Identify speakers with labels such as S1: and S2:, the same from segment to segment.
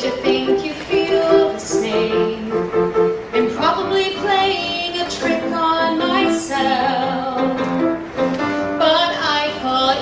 S1: to think you feel the same. I'm probably playing a trick on myself, but I fall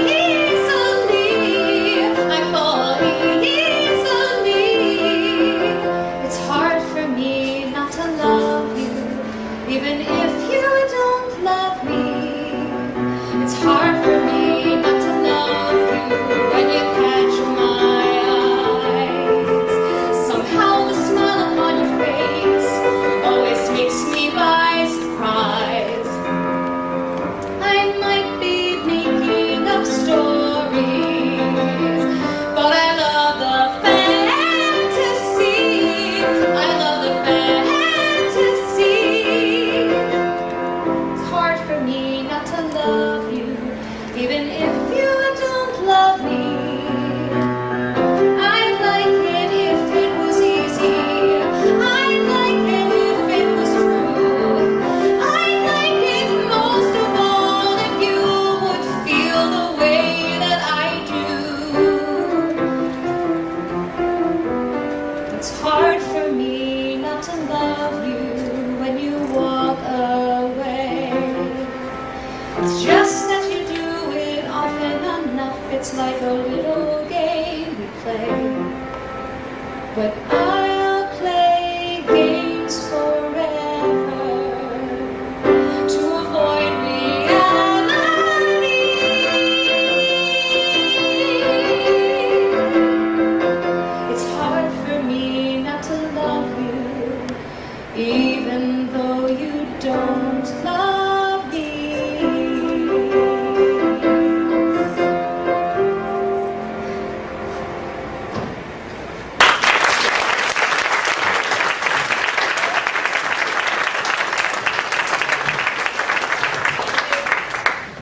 S1: easily. I fall easily. It's hard for me not to love you, even if you don't love me. It's hard for me not to love you when you catch my eyes. Somehow the smile upon your face always takes me by surprise. I might be making up stories, but I love the fantasy. I love the fantasy. It's hard for me not to love you, even if you don't love me. I'd like it if it was easy. I'd like it if it was true. I'd like it most of all if you would feel the way that I do. It's hard for me not to love you when you walk away. It's just that you do it often enough. It's like a little game we play. But